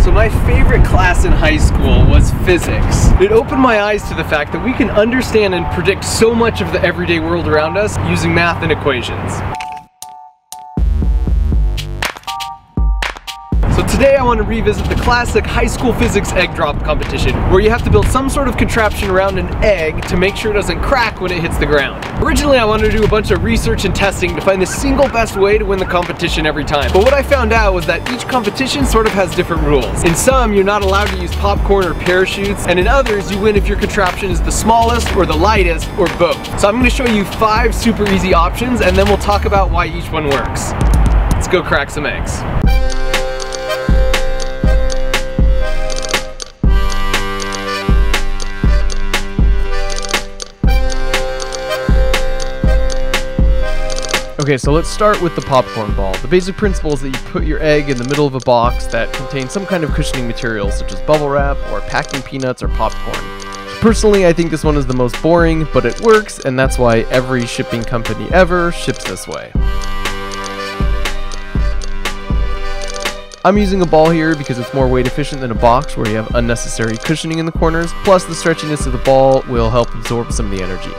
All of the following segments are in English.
So my favorite class in high school was physics. It opened my eyes to the fact that we can understand and predict so much of the everyday world around us using math and equations. So today I want to revisit the classic high school physics egg drop competition, where you have to build some sort of contraption around an egg to make sure it doesn't crack when it hits the ground. Originally I wanted to do a bunch of research and testing to find the single best way to win the competition every time. But what I found out was that each competition sort of has different rules. In some, you're not allowed to use popcorn or parachutes, and in others, you win if your contraption is the smallest or the lightest or both. So I'm going to show you 5 super easy options, and then we'll talk about why each one works. Let's go crack some eggs. Okay, so let's start with the popcorn ball. The basic principle is that you put your egg in the middle of a box that contains some kind of cushioning material, such as bubble wrap or packing peanuts or popcorn. Personally, I think this one is the most boring, but it works, and that's why every shipping company ever ships this way. I'm using a ball here because it's more weight efficient than a box where you have unnecessary cushioning in the corners, plus the stretchiness of the ball will help absorb some of the energy.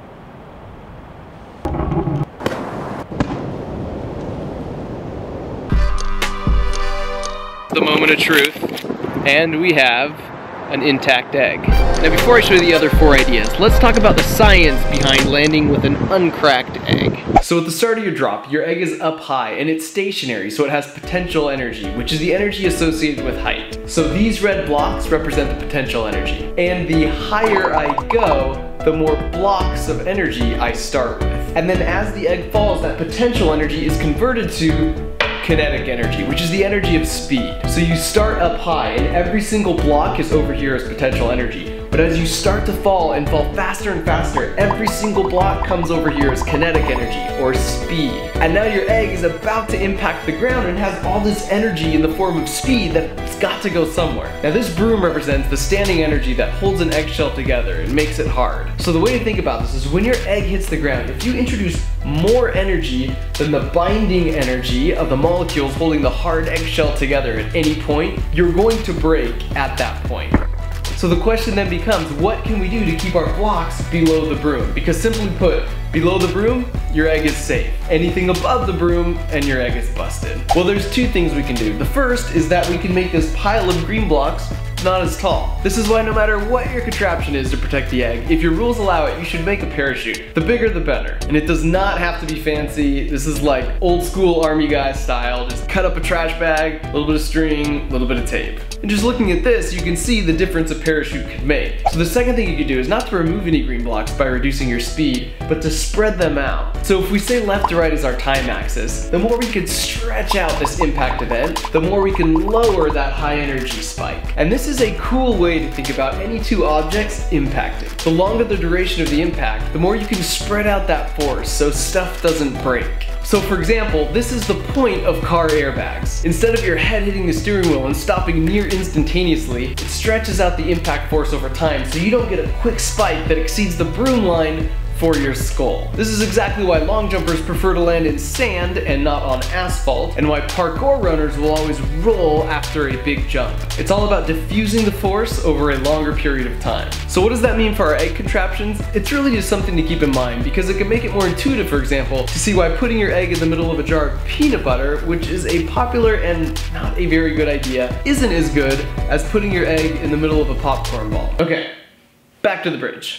The moment of truth, and we have an intact egg. Now before I show you the other 4 ideas, let's talk about the science behind landing with an uncracked egg. So at the start of your drop, your egg is up high and it's stationary, so it has potential energy, which is the energy associated with height. So these red blocks represent the potential energy. And the higher I go, the more blocks of energy I start with. And then as the egg falls, that potential energy is converted to kinetic energy, which is the energy of speed. So you start up high and every single block is over here as potential energy. But as you start to fall and fall faster and faster, every single block comes over here as kinetic energy, or speed. And now your egg is about to impact the ground and has all this energy in the form of speed that's got to go somewhere. Now this broom represents the standing energy that holds an eggshell together and makes it hard. So the way to think about this is when your egg hits the ground, if you introduce more energy than the binding energy of the molecules holding the hard eggshell together at any point, you're going to break at that point. So the question then becomes, what can we do to keep our blocks below the broom? Because simply put, below the broom, your egg is safe. Anything above the broom, and your egg is busted. Well, there's 2 things we can do. The first is that we can make this pile of green blocks not as tall. This is why no matter what your contraption is to protect the egg, if your rules allow it, you should make a parachute. The bigger the better. And it does not have to be fancy. This is like old school army guy style. Just cut up a trash bag, a little bit of string, a little bit of tape. And just looking at this, you can see the difference a parachute could make. So the second thing you could do is not to remove any green blocks by reducing your speed, but to spread them out. So if we say left to right is our time axis, the more we can stretch out this impact event, the more we can lower that high energy spike. And this is a cool way to think about any 2 objects impacting. The longer the duration of the impact, the more you can spread out that force so stuff doesn't break. So for example, this is the point of car airbags. Instead of your head hitting the steering wheel and stopping near instantaneously, it stretches out the impact force over time so you don't get a quick spike that exceeds the broom line for your skull. This is exactly why long jumpers prefer to land in sand and not on asphalt, and why parkour runners will always roll after a big jump. It's all about diffusing the force over a longer period of time. So what does that mean for our egg contraptions? It's really just something to keep in mind, because it can make it more intuitive, for example, to see why putting your egg in the middle of a jar of peanut butter, which is a popular and not a very good idea, isn't as good as putting your egg in the middle of a popcorn ball. Okay, back to the bridge.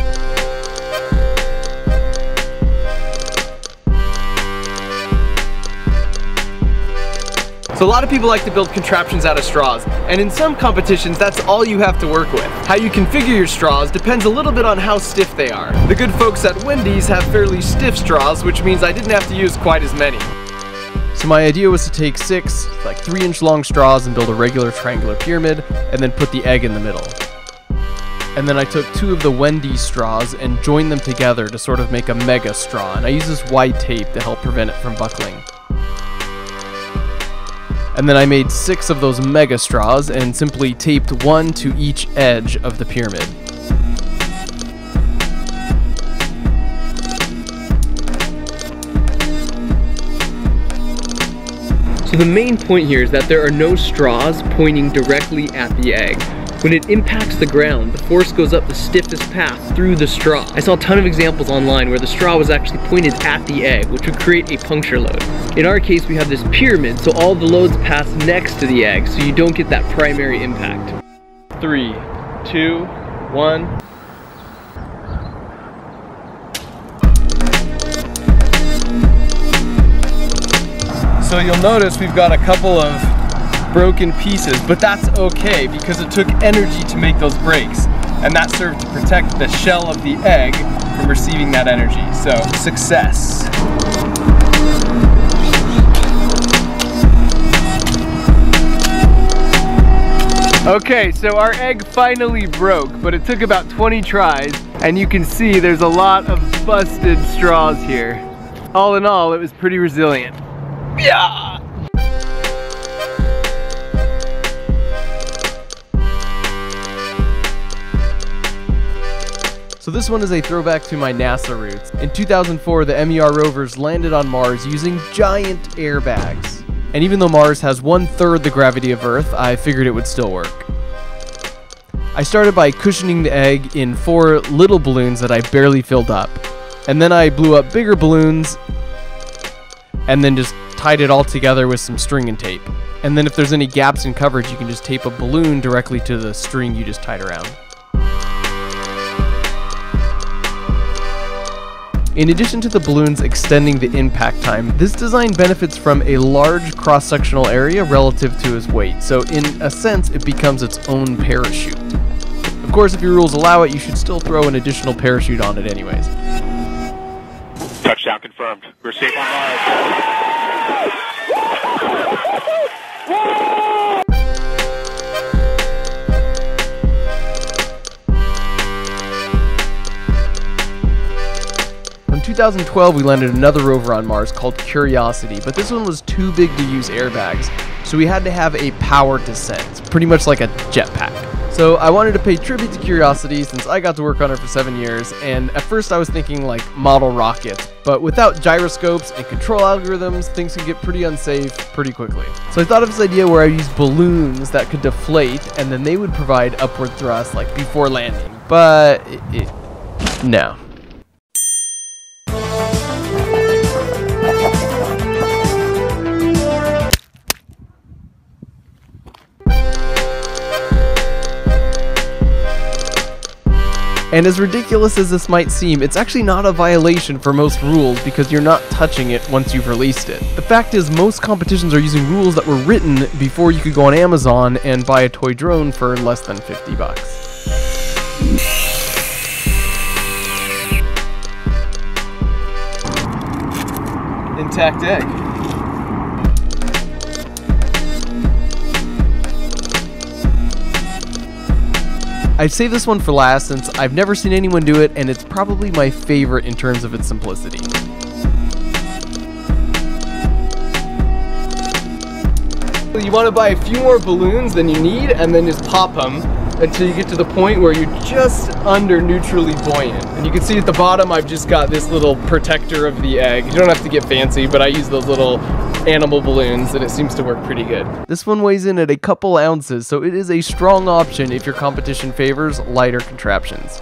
So a lot of people like to build contraptions out of straws, and in some competitions that's all you have to work with. How you configure your straws depends a little bit on how stiff they are. The good folks at Wendy's have fairly stiff straws, which means I didn't have to use quite as many. So my idea was to take 6 like 3-inch long straws and build a regular triangular pyramid, and then put the egg in the middle. And then I took 2 of the Wendy's straws and joined them together to sort of make a mega straw, and I used this white tape to help prevent it from buckling. And then I made 6 of those mega straws and simply taped 1 to each edge of the pyramid. So the main point here is that there are no straws pointing directly at the egg. When it impacts the ground, the force goes up the stiffest path through the straw. I saw a ton of examples online where the straw was actually pointed at the egg, which would create a puncture load. In our case, we have this pyramid, so all the loads pass next to the egg, so you don't get that primary impact. 3, 2, 1. So you'll notice we've got a couple of broken pieces, but that's okay because it took energy to make those breaks, and that served to protect the shell of the egg from receiving that energy. So, success. Okay, so our egg finally broke, but it took about 20 tries, and you can see there's a lot of busted straws here. All in all, it was pretty resilient. Yeah! So this one is a throwback to my NASA roots. In 2004, the MER rovers landed on Mars using giant airbags. And even though Mars has 1/3 the gravity of Earth, I figured it would still work. I started by cushioning the egg in 4 little balloons that I barely filled up. And then I blew up bigger balloons and then just tied it all together with some string and tape. And then if there's any gaps in coverage, you can just tape a balloon directly to the string you just tied around. In addition to the balloons extending the impact time, this design benefits from a large cross-sectional area relative to its weight, so in a sense it becomes its own parachute. Of course, if your rules allow it, you should still throw an additional parachute on it anyways. Touchdown confirmed. We're safe on Mars. In 2012, we landed another rover on Mars called Curiosity, but this one was too big to use airbags, so we had to have a powered descent, pretty much like a jetpack. So I wanted to pay tribute to Curiosity since I got to work on it for 7 years, and at first I was thinking like model rockets, but without gyroscopes and control algorithms, things can get pretty unsafe pretty quickly. So I thought of this idea where I used balloons that could deflate, and then they would provide upward thrust like before landing, but no. And as ridiculous as this might seem, it's actually not a violation for most rules because you're not touching it once you've released it. The fact is, most competitions are using rules that were written before you could go on Amazon and buy a toy drone for less than 50 bucks. Intact egg. I've saved this one for last since I've never seen anyone do it, and it's probably my favorite in terms of its simplicity. You want to buy a few more balloons than you need and then just pop them until you get to the point where you're just under neutrally buoyant. And you can see at the bottom I've just got this little protector of the egg. You don't have to get fancy, but I use those little animal balloons and it seems to work pretty good. This one weighs in at a couple ounces, so it is a strong option if your competition favors lighter contraptions.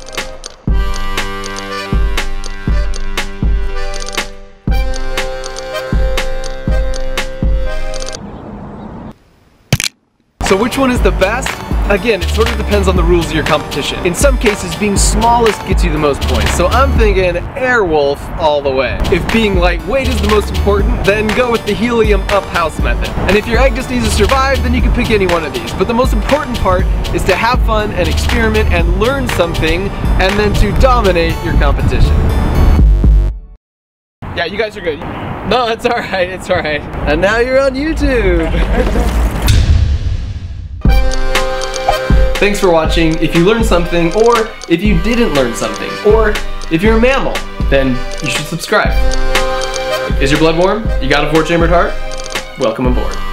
So which one is the best? Again, it sort of depends on the rules of your competition. In some cases, being smallest gets you the most points. So I'm thinking Airwolf all the way. If being lightweight is the most important, then go with the helium up house method. And if your egg just needs to survive, then you can pick any one of these. But the most important part is to have fun and experiment and learn something, and then to dominate your competition. Yeah, you guys are good. No, it's all right, it's all right. And now you're on YouTube. Thanks for watching. If you learned something, or if you didn't learn something, or if you're a mammal, then you should subscribe. Is your blood warm? You got a 4-chambered heart? Welcome aboard.